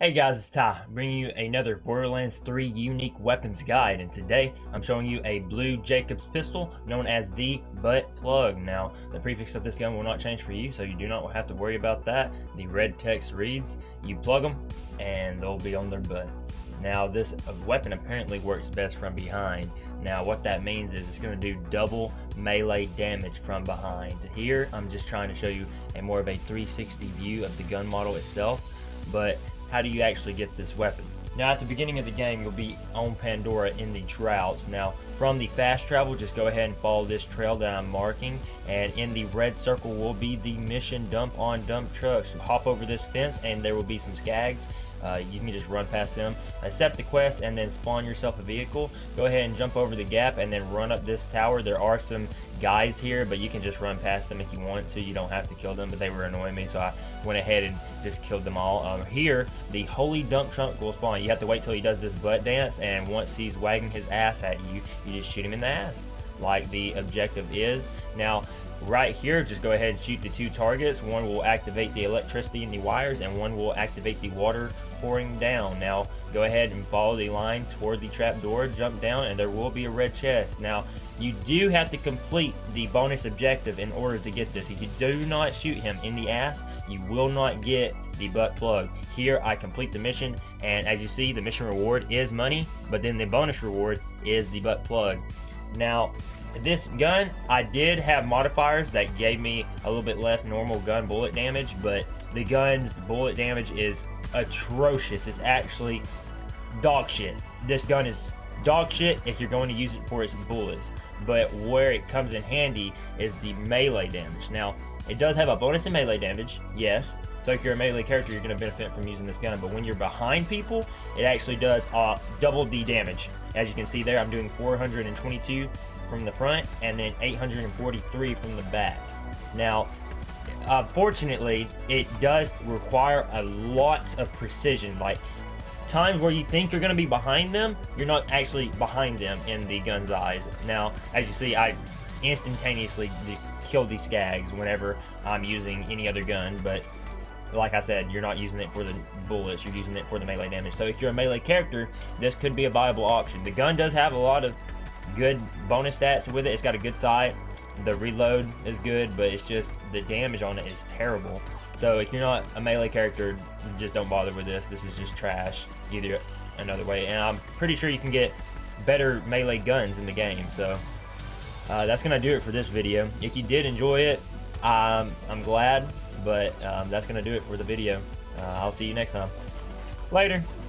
Hey guys, it's Ty, bringing you another Borderlands 3 unique weapons guide, and today I'm showing you a blue Jacobs pistol known as the butt plug. Now, the prefix of this gun will not change for you, so you do not have to worry about that. The red text reads, you plug them and they'll be on their butt. Now, this weapon apparently works best from behind. Now, what that means is it's going to do double melee damage from behind. Here, I'm just trying to show you a more of a 360 view of the gun model itself, but how do you actually get this weapon? Now, at the beginning of the game, you'll be on Pandora in the Droughts. Now, from the fast travel, just go ahead and follow this trail that I'm marking, and in the red circle will be the mission dump on dump trucks. Hop over this fence and there will be some skags. You can just run past them, accept the quest, and then spawn yourself a vehicle. Go ahead and jump over the gap and then run up this tower. There are some guys here, but you can just run past them if you want to. You don't have to kill them, but they were annoying me, so I went ahead and just killed them all. Here, the holy dump truck will spawn. You have to wait till he does this butt dance, and once he's wagging his ass at you, you just shoot him in the ass, like the objective is. Now, right here, just go ahead and shoot the two targets. One will activate the electricity in the wires, and one will activate the water pouring down. Now, go ahead and follow the line toward the trap door, jump down, and there will be a red chest. Now, you do have to complete the bonus objective in order to get this. If you do not shoot him in the ass, you will not get the butt plug. Here, I complete the mission, and as you see, the mission reward is money, but then the bonus reward is the butt plug. Now, this gun, I did have modifiers that gave me a little bit less normal gun bullet damage, but the gun's bullet damage is atrocious. It's actually dog shit. This gun is dog shit if you're going to use it for its bullets, but where it comes in handy is the melee damage. Now, it does have a bonus in melee damage, yes, so if you're a melee character, you're going to benefit from using this gun, but when you're behind people, it actually does double the damage. As you can see there, I'm doing 422 from the front and then 843 from the back. Now, fortunately, it does require a lot of precision. Like, times where you think you're going to be behind them, you're not actually behind them in the gun's eyes. Now, as you see, I instantaneously kill these skags whenever I'm using any other gun, but like I said, you're not using it for the bullets, you're using it for the melee damage. So if you're a melee character, this could be a viable option. The gun does have a lot of good bonus stats with it. It's got a good sight, the reload is good, but it's just the damage on it is terrible. So if you're not a melee character, just don't bother with this. This is just trash either another way, and I'm pretty sure you can get better melee guns in the game. So that's gonna do it for this video. If you did enjoy it, I'm glad, but that's gonna do it for the video. I'll see you next time. Later.